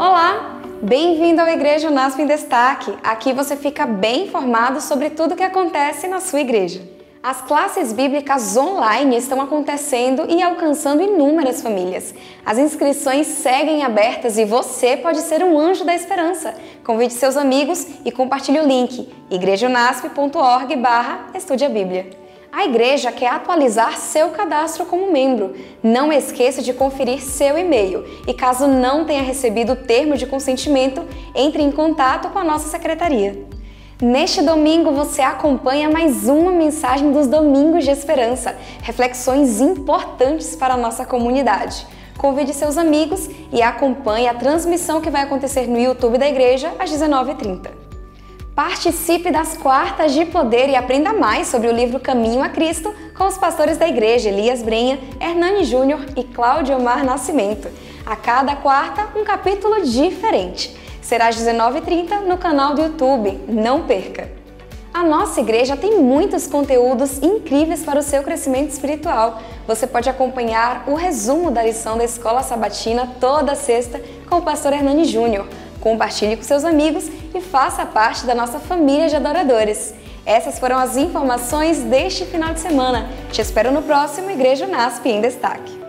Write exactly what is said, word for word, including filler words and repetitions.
Olá! Bem-vindo ao Igreja Unasp em Destaque. Aqui você fica bem informado sobre tudo o que acontece na sua igreja. As classes bíblicas online estão acontecendo e alcançando inúmeras famílias. As inscrições seguem abertas e você pode ser um anjo da esperança. Convide seus amigos e compartilhe o link igreja unasp ponto org barra estude a Bíblia. A igreja quer atualizar seu cadastro como membro. Não esqueça de conferir seu e-mail e, caso não tenha recebido o termo de consentimento, entre em contato com a nossa secretaria. Neste domingo você acompanha mais uma mensagem dos Domingos de Esperança, reflexões importantes para a nossa comunidade. Convide seus amigos e acompanhe a transmissão que vai acontecer no YouTube da igreja às dezenove e trinta. Participe das Quartas de Poder e aprenda mais sobre o livro Caminho a Cristo com os pastores da igreja Elias Brenha, Hernani Júnior e Cláudio Omar Nascimento. A cada quarta, um capítulo diferente. Será às dezenove e trinta no canal do YouTube. Não perca! A nossa igreja tem muitos conteúdos incríveis para o seu crescimento espiritual. Você pode acompanhar o resumo da lição da Escola Sabatina toda sexta com o pastor Hernani Júnior. Compartilhe com seus amigos e faça parte da nossa família de adoradores. Essas foram as informações deste final de semana. Te espero no próximo Igreja Unasp em Destaque.